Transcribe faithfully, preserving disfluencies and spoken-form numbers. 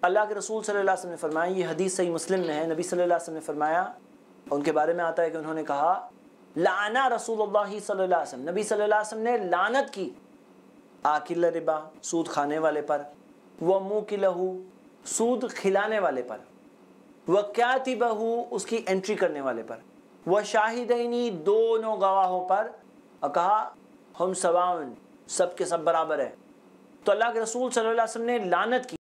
अल्लाह के रसूल सल्लल्लाहु अलैहि वसल्लम ने फरमाया, ये हदीस सही मुस्लिम में है, नबी सल्लल्लाहु अलैहि वसल्लम ने फरमाया, उनके बारे में आता है कि उन्होंने कहा, लाना रसूलुल्लाह सल्लल्लाहु अलैहि वसल्लम, नबी सल्लल्लाहु अलैहि वसल्लम ने लानत की आकिल रिबा, सूद खाने वाले पर, व मुकिलहू, सूद खिलाने वाले पर, व कातिबहू, उसकी एंट्री करने वाले पर, व शाहिदैनी, दोनों गवाहों पर, और कहा हम सवाउन, सब के सब बराबर है। तो अल्लाह के रसूल सल्लल्लाहु अलैहि वसल्लम ने लानत की।